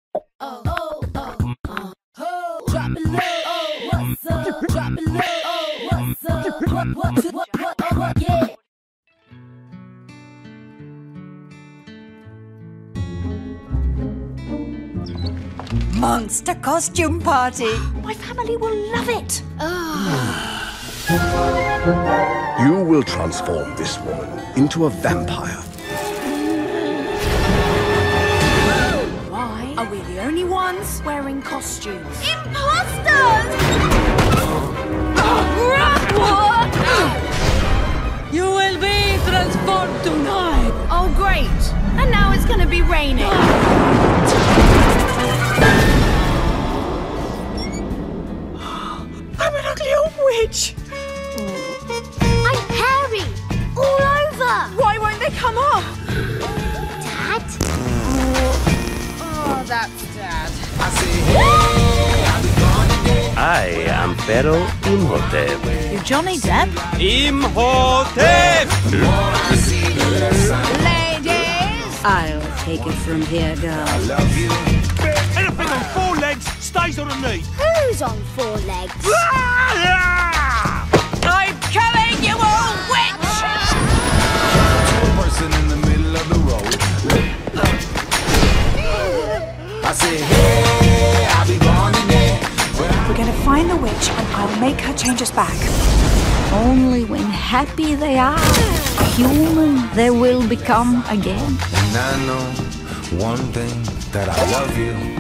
Oh, oh, oh, oh, drop it low. Oh, what's up? Drop it low. Oh, what's up? What, yeah. Monster costume party. My family will love it. You will transform this woman into a vampire. Why are we the only ones wearing costumes? Imposters! You will be transformed tonight. Oh, great. And now it's going to be raining. I'm an ugly old witch. I'm hairy. All over. Why won't they come off? Dad? Oh, that's Dad. I am Pharaoh Imhotep. You Johnny Depp? Imhotep! Ladies! I'll take it from here, girl. Anything on four legs stays on a knee. Who's on four legs? I'm coming, you old witch! Person in the middle of the road. I say, hey, I'll be born today. We're going to find the witch and I'll make her change us back. Only when happy they are, human they will become again. And I know one thing, that I love you.